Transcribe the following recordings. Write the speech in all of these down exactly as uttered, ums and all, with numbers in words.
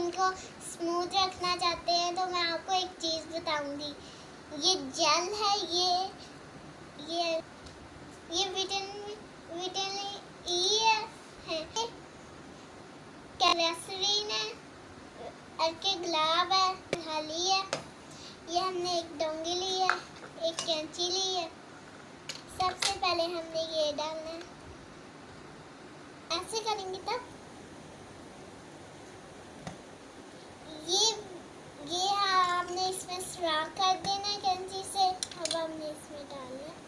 Skin کو smooth رکھنا چاہتے ہیں تو میں آپ کو ایک چیز بتاؤں گی. یہ جیل ہے, یہ یہ یہ وٹامن وٹامن ای ہے, کیلسرین ہے, ارکے گلاب ہے, ہلی ہے. یہ ہم نے ایک ڈونگی لی ہے, ایک کینچی لی ہے. سب سے پہلے ہم نے یہ ڈالنا ہے, ایسے کریں گے تب یہ یہ آپ نے اس میں سراخ کر دینا ہے کینچی سے. اب ہم نے اس میں ڈالنا ہے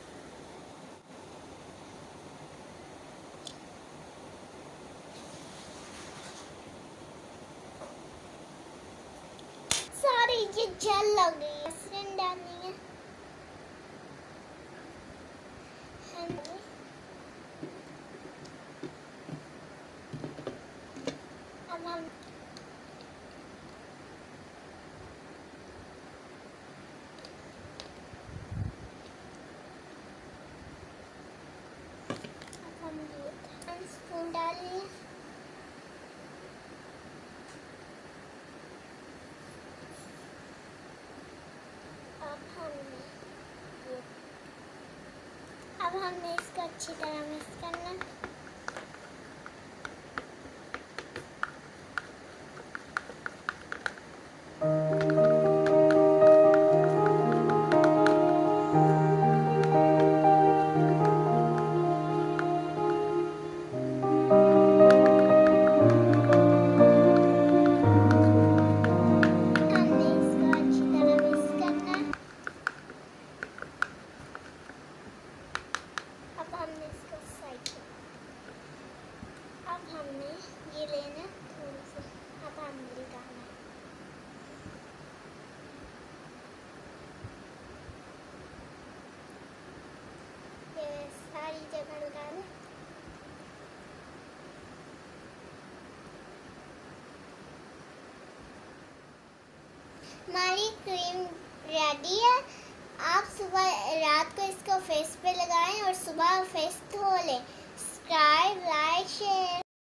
ساری یہ جل لگ گئی ہے, سرن ڈالنی ہے. اب ہم اسپون ڈالیں گے. اب ہم نے اب ہم نے اس کو اچھی طرح مکس کرنا. اب ہم نے یہ لینا تھوڑی سی, اب ہم نے ڈالنا یہ ساری جگہ لگانا. ہماری کریم ریڈی ہے. آپ صبح رات کو اس کو فیس پہ لگائیں اور صبح فیس دھو لیں. Subscribe, like, share.